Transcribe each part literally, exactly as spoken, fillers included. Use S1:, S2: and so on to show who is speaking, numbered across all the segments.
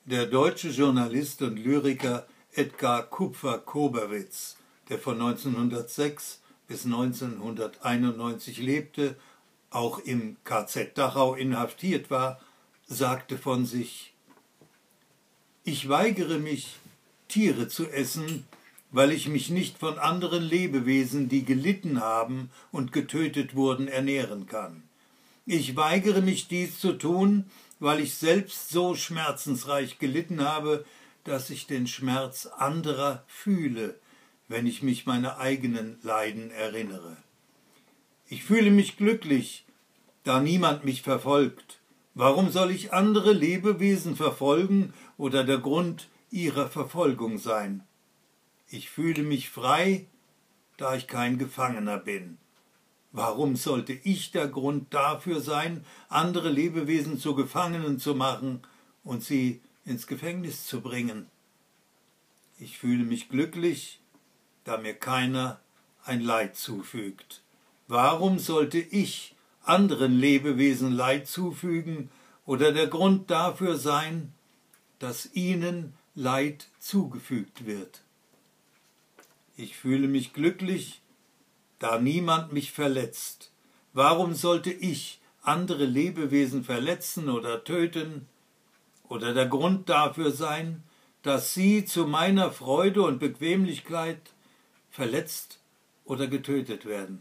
S1: Der deutsche Journalist und Lyriker Edgar Kupfer-Koberwitz, der von neunzehnhundertsechs bis neunzehnhunderteinundneunzig lebte, auch im K Z Dachau inhaftiert war, sagte von sich: Ich weigere mich, Tiere zu essen, weil ich mich nicht von anderen Lebewesen, die gelitten haben und getötet wurden, ernähren kann. Ich weigere mich, dies zu tun, weil ich selbst so schmerzensreich gelitten habe, dass ich den Schmerz anderer fühle, wenn ich mich meiner eigenen Leiden erinnere. Ich fühle mich glücklich, da niemand mich verfolgt. Warum soll ich andere Lebewesen verfolgen oder der Grund ihrer Verfolgung sein? Ich fühle mich frei, da ich kein Gefangener bin. Warum sollte ich der Grund dafür sein, andere Lebewesen zu Gefangenen zu machen und sie ins Gefängnis zu bringen? Ich fühle mich glücklich, da mir keiner ein Leid zufügt. Warum sollte ich anderen Lebewesen Leid zufügen oder der Grund dafür sein, dass ihnen Leid zugefügt wird? Ich fühle mich glücklich, da niemand mich verletzt. Warum sollte ich andere Lebewesen verletzen oder töten oder der Grund dafür sein, dass sie zu meiner Freude und Bequemlichkeit verletzt oder getötet werden?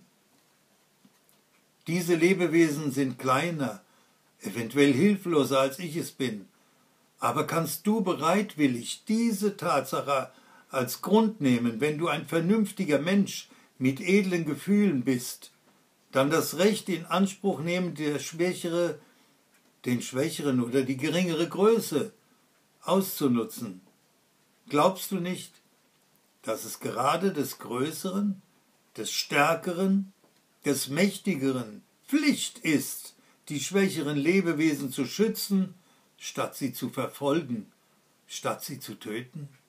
S1: Diese Lebewesen sind kleiner, eventuell hilfloser als ich es bin. Aber kannst du bereitwillig diese Tatsache als Grund nehmen, wenn du ein vernünftiger Mensch mit edlen Gefühlen bist, dann das Recht in Anspruch nehmen, der Schwächere, den Schwächeren oder die geringere Größe auszunutzen? Glaubst du nicht, dass es gerade des Größeren, des Stärkeren, des Mächtigeren Pflicht ist, die schwächeren Lebewesen zu schützen, statt sie zu verfolgen, statt sie zu töten?